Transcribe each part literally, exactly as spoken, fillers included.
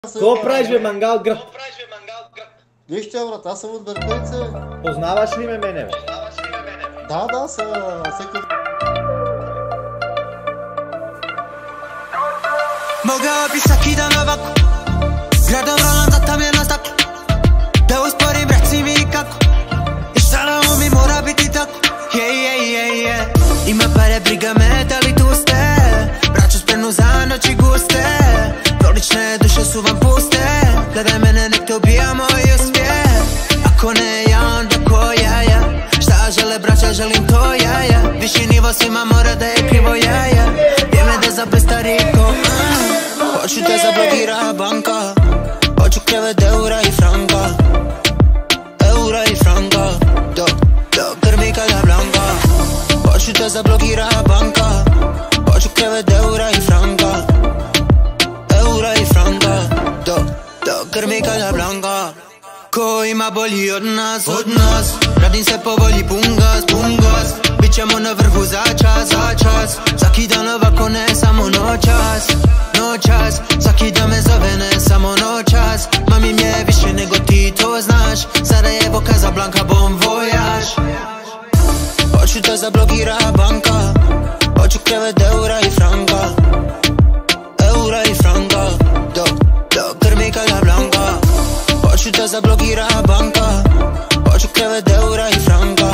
Ко правиш бе, мангал гръб? Нищо, брат, аз съм от Берковица. Познаваш ли ме мене, бе? Да, да, са всеки... Mogao bi svaki dan ovako Gradom rolam da tam je na staklu Da usporim reci mi kako I šta na umi mora biti tako Yeah, yeah, yeah, yeah Ima pare, briga me, da li tu ste Braću spremnu za noći guste Dvolične duše su vam puste Gledaj mene, nek te ubija moj uspjeh Ako ne ja, onda ko ja, ja Šta žele braća, želim to ja, ja Viši nivo svima mora da je krivo ja, ja Vrijeme da zablista riko Hoću te zablokira banka Hoću krevet eura i franka Eura i franka Do, do krmi kada blanka Hoću te zablokira banka Hoću krevet eura i franka Eura i franka Do, do krmi kada blanka Ko ima bolji od nas, od nas Radim se po volji pungas, pungas Bićemo na vrhu za čas, za čas Svaki dan ovako ne samo noćas Noćas, svaki dan me zove ne samo noćas Mami mi je više nego ti to znaš Sarajevo, Casablanca, bon voyage Hoću te zablokira banka Hoću krevet eura i franka Eura i franka Do, do krmi Casablanca Hoću te zablokira banka Hoću krevet eura i franka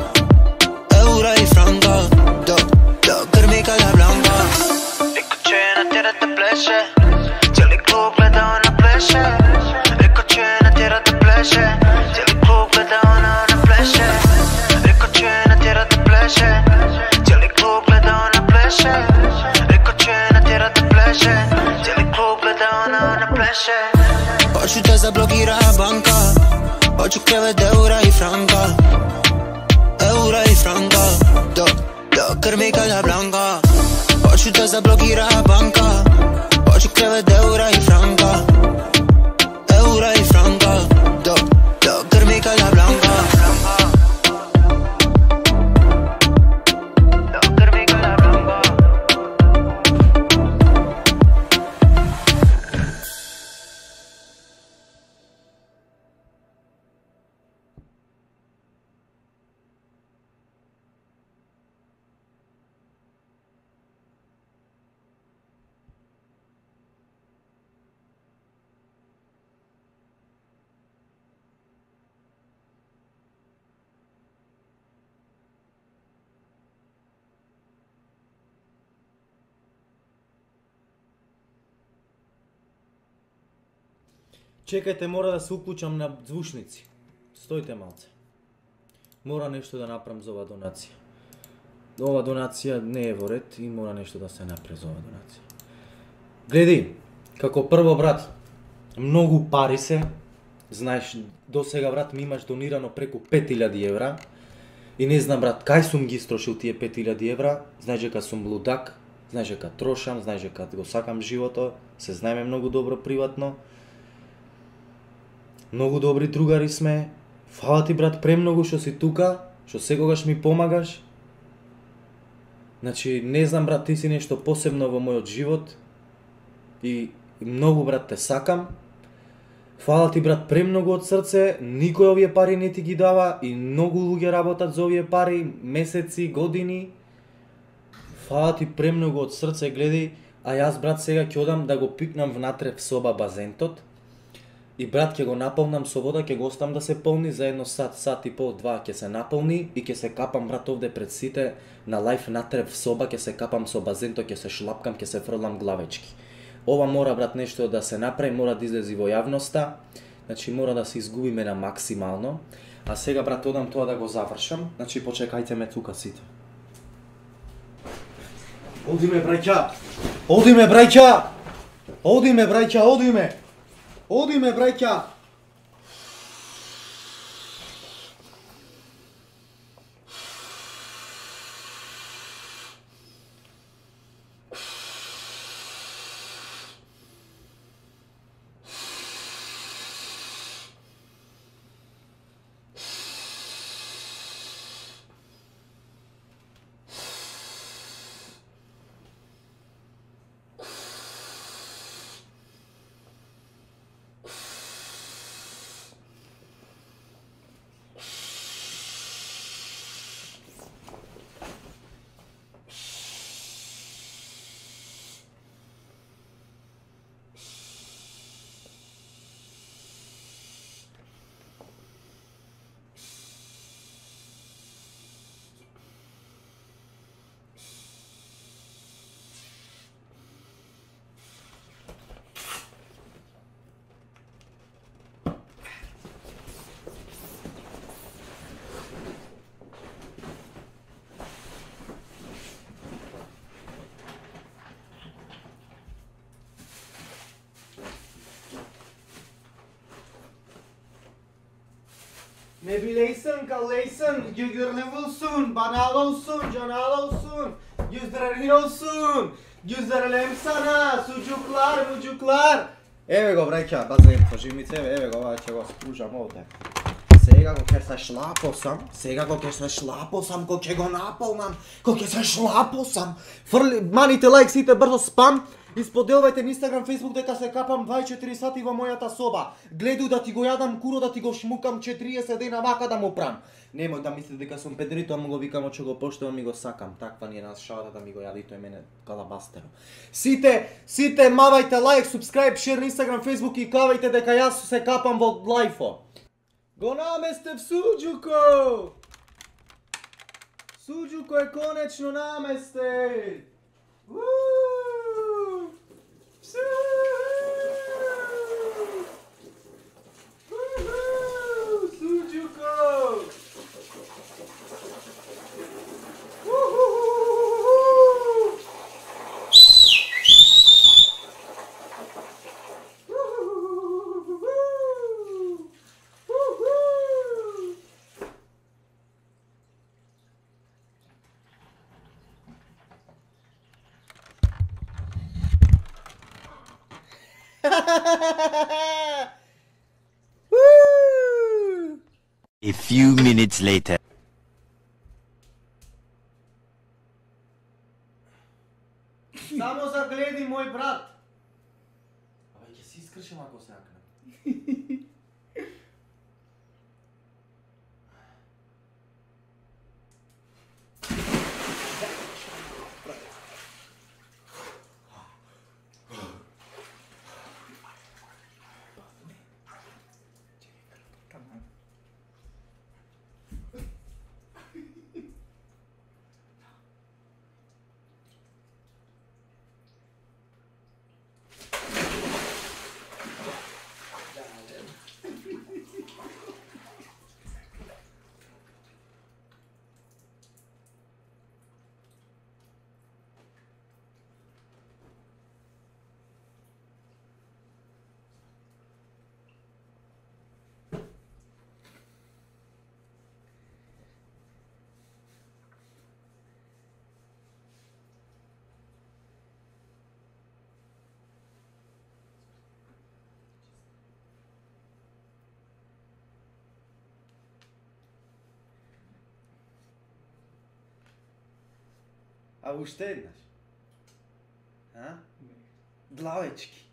Eura i franka Do, do krmi Casablanca Niko će natjerat da pleše Cijeli klub gleda ona pleše Niko će natjerat da pleše Cijeli klub gleda ona ona pleše Niko će natjerat da pleše Cijeli klub gleda ona pleše Niko će natjerat da pleše Cijeli klub gleda ona ona pleše Hoću te zablokira banka Hoću krevet eura i franka Eura i franka Do, do krmi Casablanca Hoću te zablokira banka Hoću krevet eura i franka Eura i franka Do, do krmi Casablanca Чекайте, мора да се уклучам на звучници. Стојте малце. Мора нешто да направам за ова донација. Ова донација не е во ред и мора нешто да се направи за ова донација. Гледи, како прво брат, многу пари се. Знаеш, до сега брат ми имаш донирано преку пет илјади евра. И не знам брат, кај сум ги истрошил тие пет илјади евра. Знаеш дека сум лудак, знаеш дека трошам, знаеш дека го сакам живото, се знаеме многу добро приватно. Многу добри другари сме. Фала ти брат премногу што си тука, што секогаш ми помагаш. Значи, не знам брат, ти си нешто посебно во мојот живот. И многу брат те сакам. Фала ти брат премногу од срце, никој овие пари не ти ги дава и многу луѓе работат за овие пари, месеци, години. Фала ти премногу од срце, гледи, а јас брат сега ќе одам да го пикнам внатре в соба базентот. И брат ќе го наполнам со вода, ќе го оставам да се полни за едно сат, сат и пол, два ќе се наполни и ќе се капам брат овде пред сите на лајф натре в соба, ќе се капам со базенто, ќе се шлапкам, ќе се фрлам главечки. Ова мора брат нешто да се направи, мора да излези во јавноста, значи мора да се изгубиме на максимално. А сега брат одам тоа да го завршам, значи почекајте ме тука сите. Одиме браќа! Одиме браќа! Одиме браќа, одиме! Одиме, браќа! Ne bileysin, kalleysın, gügürlü olsun, bana olsun, cana olsun, yüzlerin olsun, yüzlerim sana, sucuklar, mucuklar. Evo ga vreća, bazen poživnice, evo ga ova će ga spružam ovdje. Сега го ќе се шлапо сам, сега го ќе се шлапо сам, го ќе го наполнам, го ќе се шлапо сам. Фрли, маните лайк сите брзо спам. Исподелвајте на Инстаграм, Фейсбук дека се капам дваесет и четири сати во мојата соба. Гледу да ти го јадам куро, да ти го шмукам четириесет дена вака да му прам. Немој да мислите дека сум педерито, ама го викам че го поштувам и го сакам. Таква ни е нас шалата да ми го јади тој мене калабастеро. Сите, сите мавајте лайк, субскрайб, шер на Инстаграм, Фейсбук и кавајте дека јас се капам во лајфо. Го наместев Суџуко! Суџуко е конечно наместен! Ууу! Суџуко! A few minutes later. Само загледи мој брат. Абе ќе си искршам ако се акнем. А уште еднаш? А? Главечки.